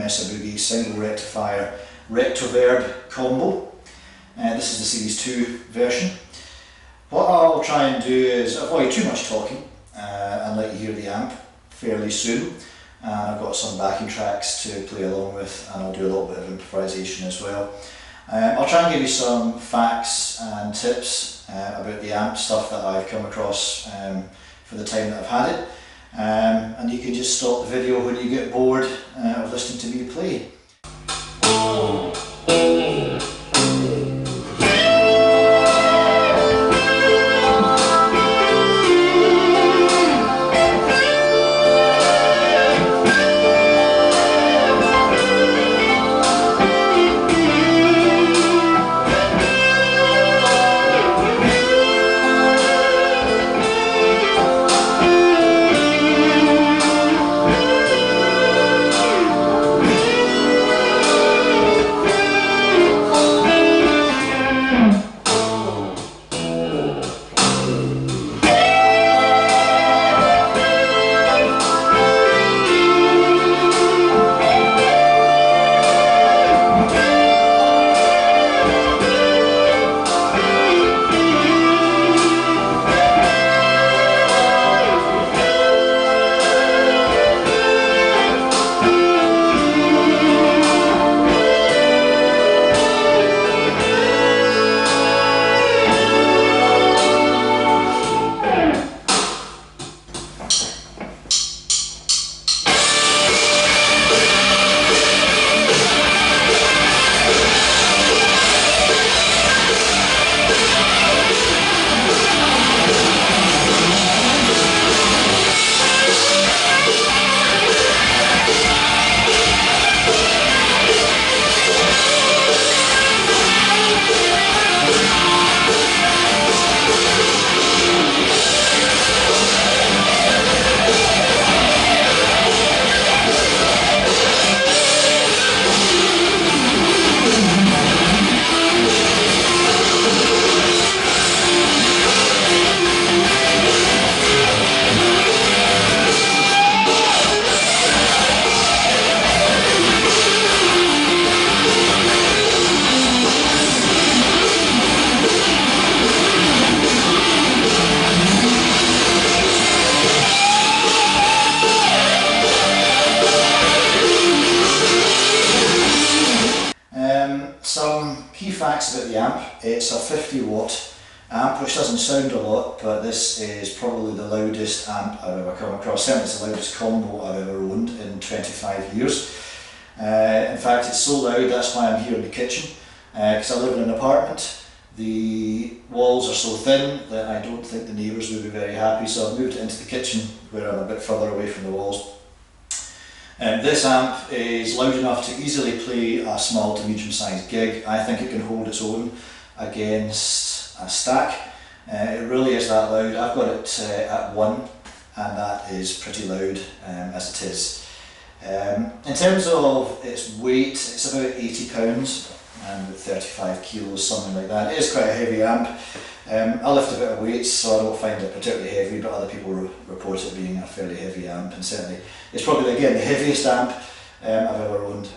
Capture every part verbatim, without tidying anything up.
Mesa Boogie single rectifier Rectoverb combo. Uh, this is the Series two version. What I'll try and do is avoid too much talking uh, and let you hear the amp fairly soon. And I've got some backing tracks to play along with, and I'll do a little bit of improvisation as well. Um, I'll try and give you some facts and tips uh, about the amp, stuff that I've come across um, for the time that I've had it. Um, and you can just stop the video when you get bored uh, of listening to me play. Some key facts about the amp. It's a fifty watt amp, which doesn't sound a lot, but this is probably the loudest amp I've ever come across. Certainly it's the loudest combo I've ever owned in twenty-five years. Uh, in fact, it's so loud, that's why I'm here in the kitchen, because uh, I live in an apartment. The walls are so thin that I don't think the neighbours would be very happy, so I've moved it into the kitchen where I'm a bit further away from the walls. Um, this amp is loud enough to easily play a small to medium sized gig. I think it can hold its own against a stack. Uh, it really is that loud. I've got it uh, at one, and that is pretty loud um, as it is. Um, in terms of its weight, it's about eighty pounds and thirty-five kilos, something like that. It is quite a heavy amp. Um, I lift a bit of weights, so I don't find it particularly heavy, but other people re report it being a fairly heavy amp, and certainly it's probably, again, the heaviest amp um, I've ever owned.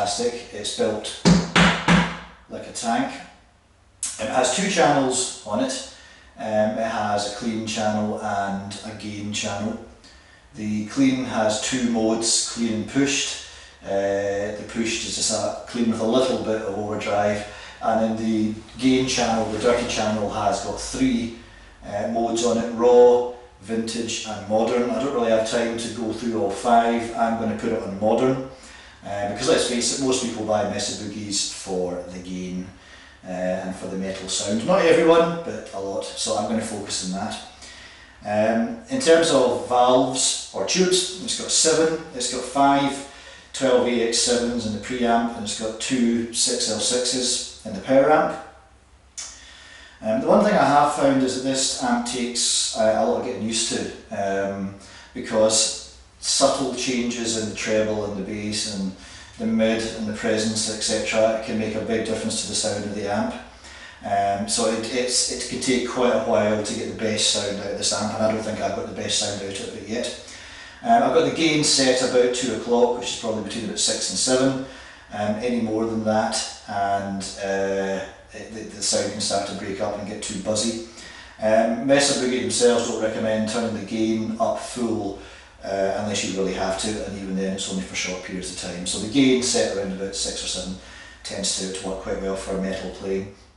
fantastic. It's built like a tank. It has two channels on it. Um, it has a clean channel and a gain channel. The clean has two modes, clean and pushed. Uh, the pushed is just a clean with a little bit of overdrive, and then the gain channel, the dirty channel, has got three uh, modes on it: raw, vintage and modern. I don't really have time to go through all five. I'm going to put it on modern uh, because let's face it, most people buy Mesa Boogies for the gain uh, and for the metal sound. Not everyone, but a lot, so I'm going to focus on that. Um, in terms of valves or tubes, it's got seven, it's got five twelve A X sevens in the preamp, and it's got two six L sixes in the power amp. Um, the one thing I have found is that this amp takes uh, a lot of getting used to, um, because subtle changes in the treble and the bass and the mid and the presence, et cetera, can make a big difference to the sound of the amp. Um, so it, it's, it can take quite a while to get the best sound out of this amp, and I don't think I've got the best sound out of it yet. Um, I've got the gain set about two o'clock, which is probably between about six and seven. Um, any more than that, and uh, it, the, the sound can start to break up and get too buzzy. Um, Mesa Boogie themselves don't recommend turning the gain up full uh, unless you really have to, and even then it's only for short periods of time. So the gain set around about six or seven tends to, to work quite well for metal playing.